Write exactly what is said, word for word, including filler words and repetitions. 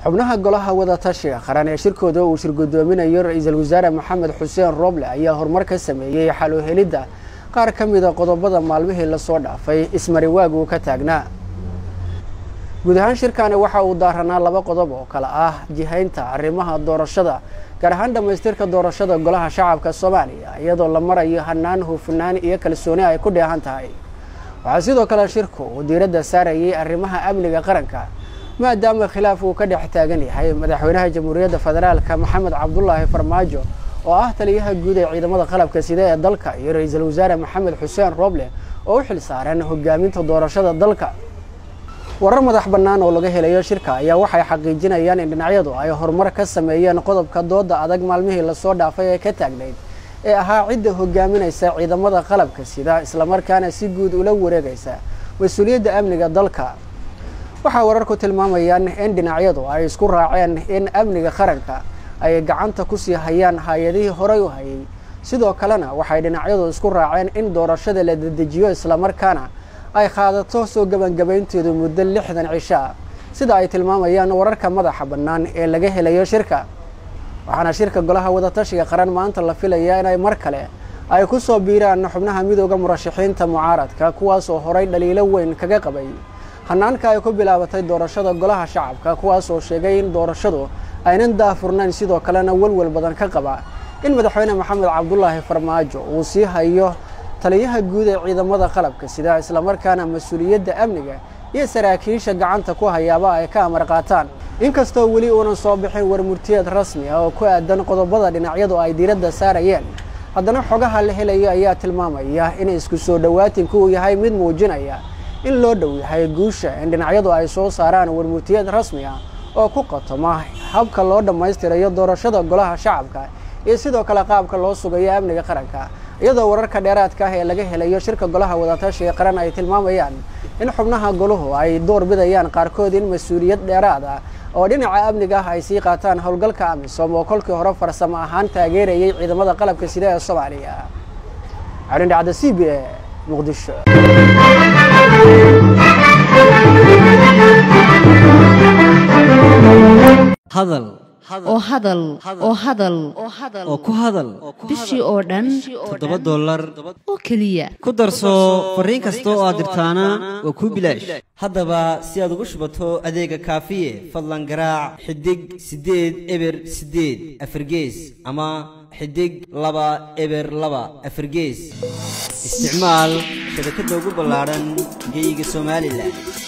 xubnaha golaha wada tashiga qaran ee shirkooda uu shir gudoominayo ra'iisul wasaare Maxamed Xuseen Roble ayaa horumar ka sameeyay xal u helida qaar ka mid ah qodobada maalmihii la soo dhaafay ismari waagu ka taagnaa guud ahaan shirkani waxa uu daaranaa laba qodob oo kala ah jihaynta arrimaha doorashada gaar ahaan dhamaystirka doorashada golaha shacabka Soomaaliya iyadoo la marayo hanaan hufnaan iyo kalsooni ay ku dheehan tahay waxa sidoo kale shirku uu diiradda saarayay arrimaha amniga qaranka maadaama khilaaf uu ka dhex taagan yahay madaxweynaha jamhuuriyadda federaalka Maxamed Cabdullaahi Farmaajo oo ah taliyaha guud ee ciidamada qalabka sida ee dalka iyo ra'iisul wasaare Maxamed Xuseen Roble oo u xil saaran hogaaminta doorashada dalka warar madax bannaan oo laga helayo shirka ayaa waxay xaqiijinayaan in dhinacyadu ay horumar ka sameeyeen qodobka dooda adag maalmihii la soo dhaafay ee ka taagnayd ee ahaa cidda hogaaminaysa ciidamada qalabka sida isla markaana si guud ula wareegaysa mas'uuliyadda amniga dalka waxa wararku tilmaamayaan in dhinacyadu ay isku raaceen in amniga qaranka ay gacanta ku sii hayaan hay'adihii horay u hayay sidoo kalena waxay dhinacyadu isku raaceen in doorashada la dedejiyo isla markaana ay qaadato soo gabagabaynteedu muddo lixdan cisho sida ay tilmaamayaan wararka madaxa bannaan ee laga helayo shirka waxaana shirka golaha wada tashiga qaran maanta la filayaa in ay mar kale ay ku soo biiraan xubnaha midowga murashaxiinta mucaaradka kuwaas oo horay dhaliilo weyn kaga qabay hanaanka ay ku bilaabatay doorashada golaha shacabka kuwaas oo sheegay in doorashadu aynan daafurnayn sidoo kalena walwal badan ka qaba in madaxweyne Maxamed Cabdullaahi Farmaajo uu sii hayo taliyaha guud ee ciidamada qalabka sida isla markaana mas'uuliyadda amniga iyo saraakiisha gacanta ku hayaaba ay ka amar qaataan inkastoo wali uunan soo bixin war murtiyeed rasmi ah oo ku aadan qodobada dhinacyadu ay diiradda saarayeen haddana xogaha la helayo ayaa tilmaamaya in isku soo dhawaatinku uu yahay mid muujinaya in loo dhow yahay guusha in dhinacyadu ay soo saaraan war murtiyeed rasmi ah oo ku qotoma habka loo dhamaystirayo doorashada golaha shacabka iyo sidoo kale qaabka loo sugayo amniga qaranka iyadoo wararka dheeraadka ah ee laga helayo shirka golaha wada tashiga qaran ay tilmaamayaan in xubnaha goluhu ay door bidayaan qaarkood in mas'uuliyad dheeraad ah oo dhinaca amniga ah ay sii qaataan howlgalka amisom oo kolkii hore farsamo ahaan taageerayay ciidamada qalabka sida ee Soomaaliya Aaron Dhacda C B A Muqdisho hadal oo hadal oo hadal oo ku hadal bishii oo dhan toddoba dollar oo kaliya ku darso fariin kasta oo aad dirtaana waa ku bilaash haddaba si aad ugu shubato adeega kaafiye fadlan garaac xidig sideed eber sideed afargees ama xidig laba eber laba afargees isticmaal shabakadda ugu ballaaran geyga Soomaaliland.